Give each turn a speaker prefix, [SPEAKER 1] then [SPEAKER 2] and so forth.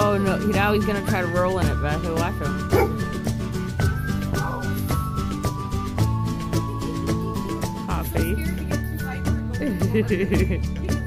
[SPEAKER 1] Oh no, now he's gonna try to roll in it, Beth. Watch him. Hot face.